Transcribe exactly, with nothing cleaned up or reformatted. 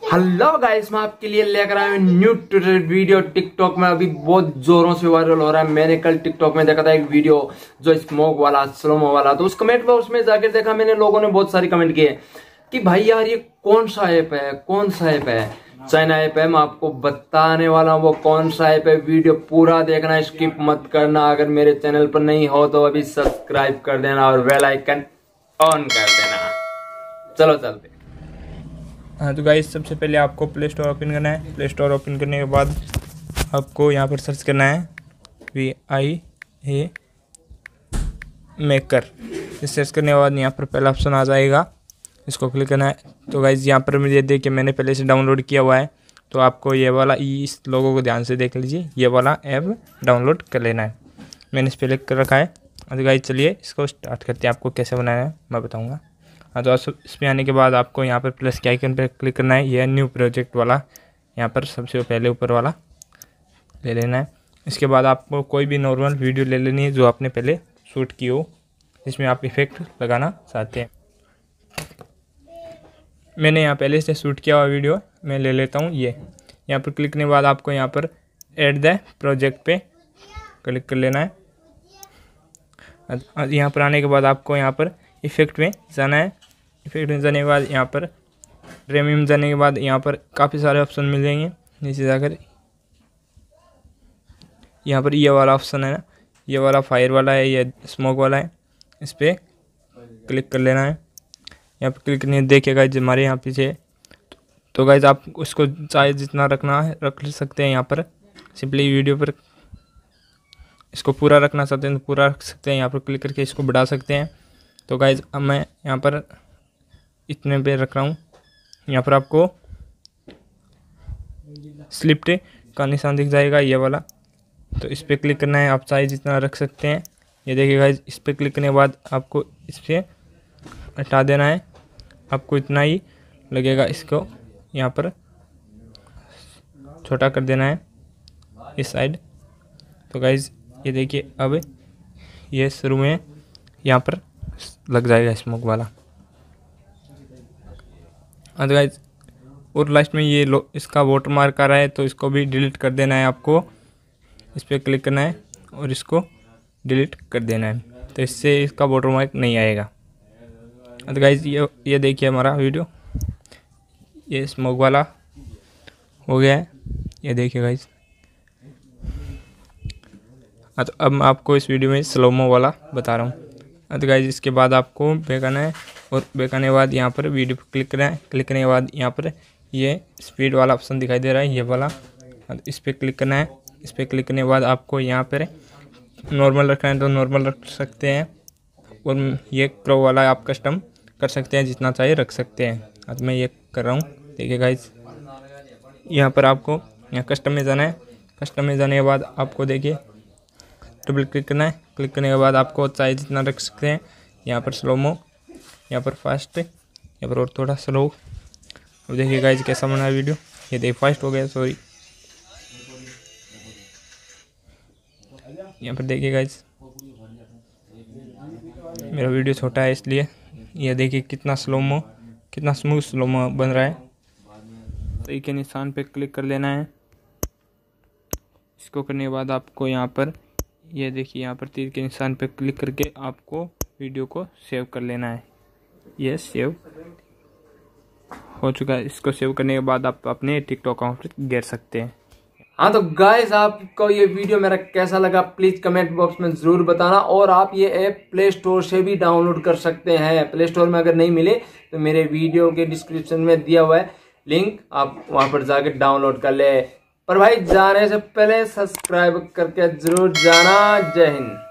Hello guys, मैं आपके लिए लेकर आया हूं न्यू ट्यूटोरियल वीडियो। टिकटॉक में अभी बहुत जोरों से वायरल हो रहा है। मैंने कल टिकटॉक में देखा था एक वीडियो जो स्मोक वाला स्लोमो वाला, तो उस कमेंट बॉक्स में जाकर देखा मैंने, लोगों ने बहुत सारी कमेंट किए कि भाई यार ये कौन सा ऐप है, कौन सा ऐप है। चाइना ऐप है, मैं आपको बताने वाला हूँ वो कौन सा ऐप है। वीडियो पूरा देखना, स्किप मत करना। अगर मेरे चैनल पर नहीं हो तो अभी सब्सक्राइब कर देना और बेल आइकन ऑन कर देना। चलो चलते। हाँ तो गाइस, सबसे पहले आपको प्ले स्टोर ओपन करना है। प्ले स्टोर ओपन करने के बाद आपको यहाँ पर सर्च करना है वी आई ए मेकर। इस सर्च करने के बाद यहाँ पर पहला ऑप्शन आ जाएगा, इसको क्लिक करना है। तो गाइस यहाँ पर मुझे देखिए मैंने पहले से डाउनलोड किया हुआ है, तो आपको ये वाला इस लोगों को ध्यान से देख लीजिए, ये वाला ऐप डाउनलोड कर लेना है। मैंने इस पर क्लिक कर रखा है। तो गाइस चलिए इसको स्टार्ट करते हैं। आपको कैसे बनाना है मैं बताऊँगा। हाँ तो इसमें आने के बाद आपको यहाँ पर प्लस के आइकन पर क्लिक करना है। यह न्यू प्रोजेक्ट वाला यहाँ पर सबसे पहले ऊपर वाला ले लेना है। इसके बाद आपको कोई भी नॉर्मल वीडियो ले लेनी है जो आपने पहले शूट की हो, जिसमें आप इफेक्ट लगाना चाहते हैं। मैंने यहाँ पहले से शूट किया हुआ वीडियो मैं ले लेता हूँ। ये यहाँ पर क्लिक करने के बाद आपको यहाँ पर ऐड द प्रोजेक्ट पे क्लिक कर लेना है। यहाँ पर आने के बाद आपको यहाँ पर इफेक्ट में जाना है। इफेक्ट में जाने के बाद यहाँ पर प्रीमियम में जाने के बाद यहाँ पर काफ़ी सारे ऑप्शन मिल जाएंगे। नीचे जाकर यहाँ पर ये वाला ऑप्शन है ना, ये वाला फायर वाला है, ये स्मोक वाला है, इस पर क्लिक कर लेना है। यहाँ पर क्लिक करने देखिएगा हमारे यहाँ पीछे। तो गाइज आप उसको चाहे जितना रखना है रख सकते हैं। यहाँ पर सिंपली वीडियो पर इसको पूरा रखना चाहते हैं तो पूरा रख सकते हैं। यहाँ पर क्लिक करके इसको बढ़ा सकते हैं। तो गाइज अब मैं यहाँ पर इतने पे रख रहा हूँ। यहाँ पर आपको स्लिप्ट का निशान दिख जाएगा, ये वाला, तो इस पर क्लिक करना है। आप चाहे जितना रख सकते हैं। ये देखिए गाइज, इस पर क्लिक करने के बाद आपको इस पर हटा देना है। आपको इतना ही लगेगा, इसको यहाँ पर छोटा कर देना है इस साइड। तो गाइज ये देखिए अब ये शुरू में यहाँ पर लग जाएगा स्मोक वाला। हाँ तो गाइज और लास्ट में ये लो इसका वाटर मार्क आ रहा है, तो इसको भी डिलीट कर देना है। आपको इस पर क्लिक करना है और इसको डिलीट कर देना है, तो इससे इसका वाटर मार्क नहीं आएगा। हाँ तो गाइज ये ये देखिए हमारा वीडियो, ये स्मोक वाला हो गया है। ये देखिए गाइज। हाँ तो अब मैं आपको इस वीडियो में स्लोमो वाला बता रहा हूँ। तो गाइज इसके बाद आपको बैक आना है और बैक आने के बाद यहाँ पर वीडियो पर क्लिक करना है। क्लिक करने के बाद यहाँ पर ये स्पीड वाला ऑप्शन दिखाई दे रहा है, ये वाला, इस पर क्लिक करना है। इस पर क्लिक करने के बाद आपको यहाँ पर नॉर्मल रखना है तो नॉर्मल रख सकते हैं, और ये प्रो वाला आप कस्टम कर सकते हैं, जितना चाहिए रख सकते हैं। अब मैं ये कर रहा हूँ। देखिए गाइज यहाँ पर आपको यहाँ कस्टम में जाना है। कस्टम में जाने के बाद आपको देखिए डबल क्लिक करना है। क्लिक करने के बाद आपको चाहे जितना रख सकते हैं। यहाँ पर स्लोमो, यहाँ पर फास्ट, यहाँ पर और थोड़ा स्लो। अब देखिए गाइज कैसा बना है वीडियो। ये देखिए फास्ट हो गया, सॉरी। यहाँ पर देखिए गाइज मेरा वीडियो छोटा है इसलिए। ये देखिए कितना स्लोमो, कितना स्मूथ स्लोमो बन रहा है। तो एक के निशान पे क्लिक कर लेना है। इसको करने के बाद आपको यहाँ पर ये देखिए यहाँ पर तीर के निशान पे क्लिक करके आपको वीडियो को सेव कर लेना है। ये सेव हो चुका है। इसको सेव करने के बाद आप अपने टिकटॉक अकाउंट पर गिर सकते हैं। हाँ तो गाइस, आपको ये वीडियो मेरा कैसा लगा प्लीज कमेंट बॉक्स में जरूर बताना। और आप ये ऐप प्ले स्टोर से भी डाउनलोड कर सकते हैं। प्ले स्टोर में अगर नहीं मिले तो मेरे वीडियो के डिस्क्रिप्शन में दिया हुआ है लिंक, आप वहां पर जाकर डाउनलोड कर ले। पर भाई जाने से पहले सब्सक्राइब करके जरूर जाना। जय हिंद।